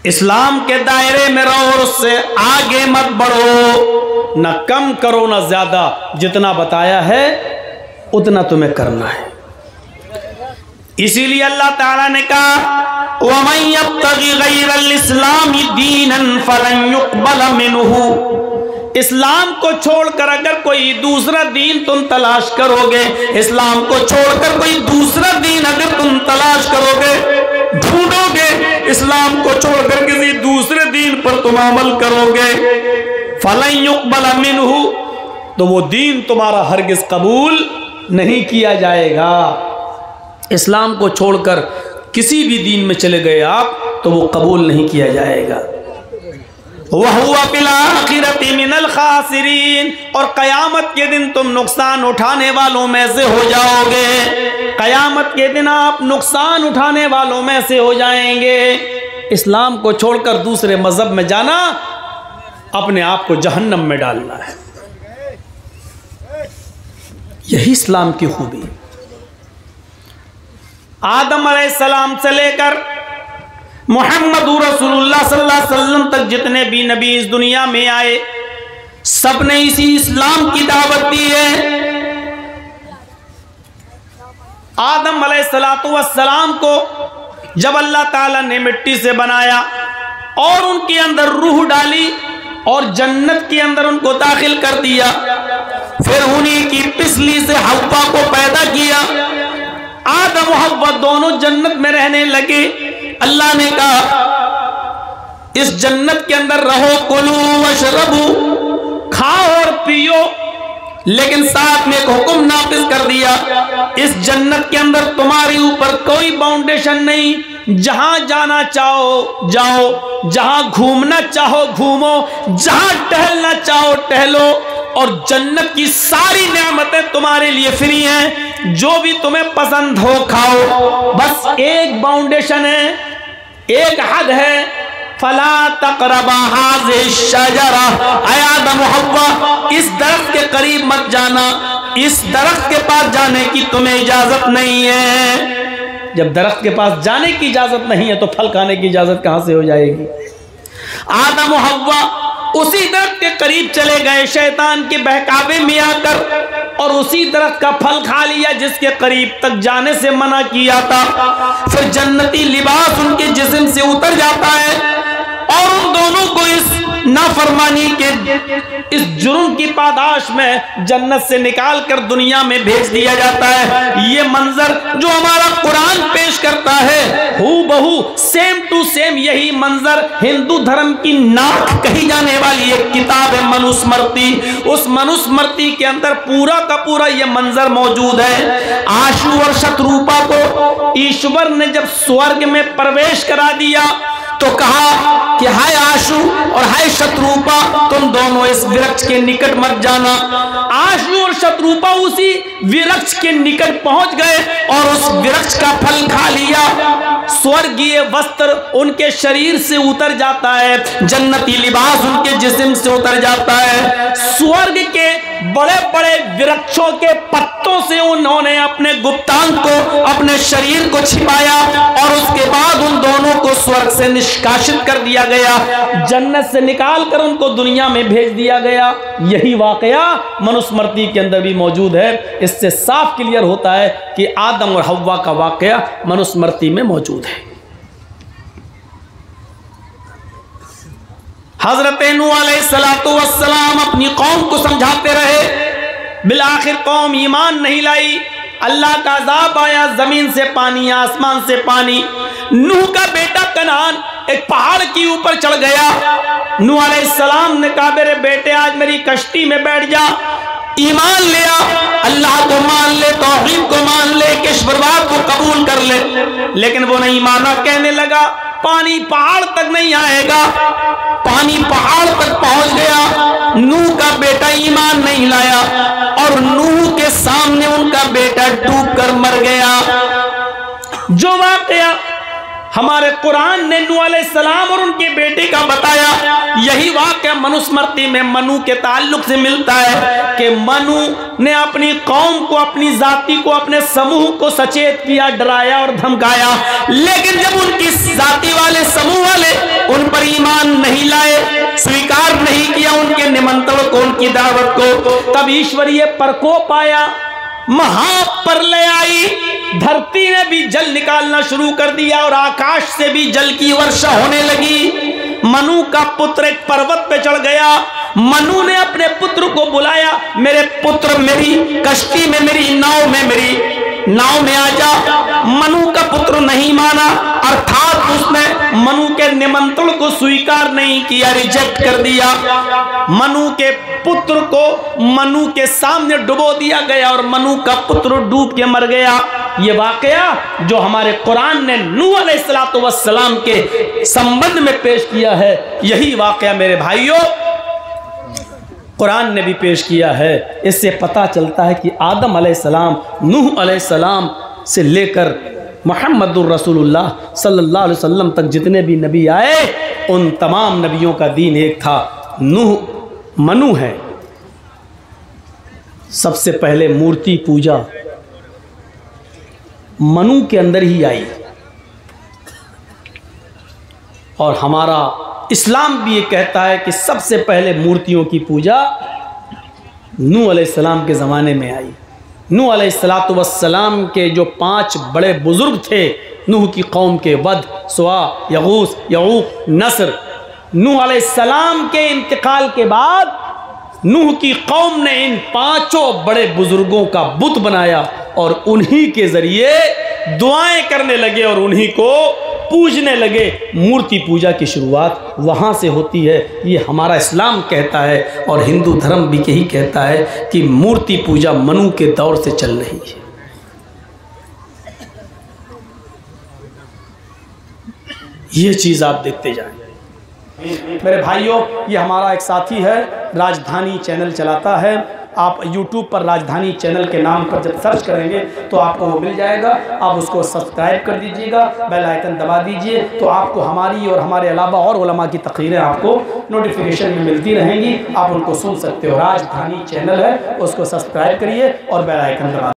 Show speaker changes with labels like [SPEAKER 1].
[SPEAKER 1] इस्लाम के दायरे में रहो और उससे आगे मत बढ़ो, ना कम करो ना ज्यादा, जितना बताया है उतना तुम्हें करना है। इसीलिए अल्लाह ताला ने कहा वमन यब्तगी गैरल इस्लामी दीनन फलन युक़बल मिन्हु, इस्लाम को छोड़कर अगर कोई दूसरा दीन तुम तलाश करोगे, इस्लाम को छोड़कर कोई दूसरा दीन अगर तुम तलाश करोगे, ढूंढोगे, इस्लाम को छोड़कर किसी दूसरे दीन पर तुम अमल करोगे, फलन युक़बल मिन्हु, तो वो दीन तुम्हारा हरगिज कबूल नहीं किया जाएगा। इस्लाम को छोड़कर किसी भी दीन में चले गए आप तो वो कबूल नहीं किया जाएगा। वहुवा फिल आखिरति मिनल खासिरीन, और कयामत के दिन तुम नुकसान उठाने वालों में से हो जाओगे। कयामत के दिन आप नुकसान उठाने वालों में से हो जाएंगे। इस्लाम को छोड़कर दूसरे मजहब में जाना अपने आप को जहन्नम में डालना है। यही इस्लाम की खूबी। आदम अलैहिस्सलाम से लेकर मोहम्मद रसूलुल्लाह सल्लल्लाहु अलैहि वसल्लम तक जितने भी नबी इस दुनिया में आए, सबने इसी इस्लाम की दावत दी है। आदम अलैहिस्सलाम को जब अल्लाह ताला ने मिट्टी से बनाया और उनके अंदर रूह डाली और जन्नत के अंदर उनको दाखिल कर दिया, फिर उन्हीं की पिसली से हव्वा को पैदा किया। आदम और हव्वा दोनों जन्नत में रहने लगे। अल्लाह ने कहा इस जन्नत के अंदर रहो, कुलू वशरबू, खाओ और पियो, लेकिन साथ में एक हुक्म नाफिज कर दिया, इस जन्नत के अंदर तुम्हारे ऊपर कोई बाउंडेशन नहीं, जहां जाना चाहो जाओ, जहां घूमना चाहो घूमो, जहां टहलना चाहो टहलो, और जन्नत की सारी नेमतें तुम्हारे लिए फ्री हैं, जो भी तुम्हें पसंद हो खाओ। बस एक बाउंडेशन है, एक हद है, फला तक़रबा हाज़िहि शजरा, ऐ आदम व हव्वा इस दरख्त के करीब मत जाना, इस दरख्त के पास जाने की तुम्हें इजाजत नहीं है। जब दरख्त के पास जाने की इजाजत नहीं है तो फल खाने की इजाजत कहां से हो जाएगी। आदम व हव्वा उसी दरख्त के करीब चले गए शैतान के बहकावे में आकर, और उसी दरख्त का फल खा लिया जिसके करीब तक जाने से मना किया था। फिर जन्नती लिबास उनके जिस्म से उतर जाता है और उन दोनों को इस नाफरमानी के इस जुर्म की पादाश में जन्नत से निकाल कर दुनिया में भेज दिया जाता है। ये मंजर जो हमारा कुरान पेश करता है, हूबहू सेम टू सेम यही मंजर हिंदू धर्म की नाक कही जाने वाली एक किताब है मनुस्मृति, उस मनुस्मृति के अंदर पूरा का पूरा ये मंजर मौजूद है। आशु और शत्रुपा को ईश्वर ने जब स्वर्ग में प्रवेश करा दिया तो कहा कि हाय आशु और हाय शत्रुपा, तुम दोनों इस वृक्ष के निकट मत जाना। आशु और शत्रुपा उसी वृक्ष के निकट पहुंच गए और उस वृक्ष का फल खा लिया। स्वर्गीय वस्त्र उनके शरीर से उतर जाता है, जन्नती लिबास उनके जिस्म से उतर जाता है। स्वर्ग के बड़े बड़े वृक्षों के पत्तों से उन्होंने अपने गुप्तांग को, अपने शरीर को छिपाया और उसके बाद उन दोनों को स्वर्ग से निष्कासित कर दिया गया, जन्नत से निकाल कर उनको दुनिया में भेज दिया गया। यही वाकया मनुस्मृति के अंदर भी मौजूद है। इससे साफ क्लियर होता है कि आदम और हव्वा का वाकया मनुस्मृति में मौजूद है। हजरत नूह अलैहिस्सलातु वस्सलाम अपनी कौम को समझाते रहे, बिल आखिर कौम ईमान नहीं लाई। अल्लाह का अज़ाब आया, जमीन से पानी, आसमान से पानी। नूह का बेटा कनान एक पहाड़ के ऊपर चढ़ गया। नूह अलैहिस्सलाम ने कहा मेरे बेटे आज मेरी कश्ती में बैठ जा, ईमान ले आ, अल्लाह को मान ले, तौहीद को मान ले, ईश्वरवाद को कबूल कर ले। लेकिन वो नहीं माना, कहने लगा पानी पहाड़ तक नहीं आएगा। पानी पहाड़ तक पहुंच गया, नूह का बेटा ईमान नहीं लाया और नूह के सामने उनका बेटा डूब कर मर गया। जो वाकया हमारे कुरान ने नूह अलैहिस्सलाम और उनके बेटे का बताया, यही वाकया मनुस्मृति में मनु के ताल्लुक से मिलता है कि मनु ने अपनी कौम को, अपनी जाति को, अपने समूह को सचेत किया, डराया और धमकाया। लेकिन जब उनकी जाति वाले, समूह वाले नहीं लाए, स्वीकार नहीं किया उनके निमंत्रण को, उनकी दावत को, तब ईश्वरीय प्रकोप आया, महाप्रलय आई, धरती ने भी जल निकालना शुरू कर दिया और आकाश से भी जल की वर्षा होने लगी। मनु का पुत्र एक पर्वत पे चढ़ गया। मनु ने अपने पुत्र को बुलाया, मेरे पुत्र मेरी कश्ती में, मेरी नाव में आ जा। मनु का पुत्र नहीं माना, अर्थात उसने मनु के निमंत्रण को स्वीकार नहीं किया, रिजेक्ट कर दिया। मनु के पुत्र को मनु के सामने डुबो दिया गया और मनु का पुत्र डूब के मर गया। ये वाकया जो हमारे कुरान ने नूह अलैहिस्सलातु वस्सलाम के संबंध में पेश किया है, यही वाकया मेरे भाइयों कुरान ने भी पेश किया है। इससे पता चलता है कि आदम अलैहिस्सलाम, नूह अलैहिस्सलाम से लेकर मुहम्मदुर रसूलुल्लाह सल्लल्लाहु अलैहि वसल्लम तक जितने भी नबी आए, उन तमाम नबियों का दीन एक था। नूह मनु है। सबसे पहले मूर्ति पूजा मनु के अंदर ही आई, और हमारा इस्लाम भी ये कहता है कि सबसे पहले मूर्तियों की पूजा नूह अलैहिस्सलाम के ज़माने में आई। नूह अलैहिस्सलातु वस्सलाम के जो 5 बड़े बुज़ुर्ग थे नूह की कौम के, वद, सुआ, यगूस, यऊक, नस्र, नूह अलैहिस्सलाम के इंतकाल के बाद नूह की कौम ने इन 5 बड़े बुजुर्गों का बुत बनाया और उन्हीं के ज़रिए दुआएं करने लगे और उन्हीं को पूजने लगे। मूर्ति पूजा की शुरुआत वहाँ से होती है, ये हमारा इस्लाम कहता है और हिंदू धर्म भी यही कहता है कि मूर्ति पूजा मनु के दौर से चल रही है। ये चीज़ आप देखते जाएं। मेरे भाइयों, ये हमारा एक साथी है, राजधानी चैनल चलाता है। आप YouTube पर राजधानी चैनल के नाम पर जब सर्च करेंगे तो आपको वो मिल जाएगा। आप उसको सब्सक्राइब कर दीजिएगा, बेल आइकन दबा दीजिए, तो आपको हमारी और हमारे अलावा और उलमा की तकरीरें आपको नोटिफिकेशन में मिलती रहेंगी। आप उनको सुन सकते हो। राजधानी चैनल है, उसको सब्सक्राइब करिए और बेल आइकन दबा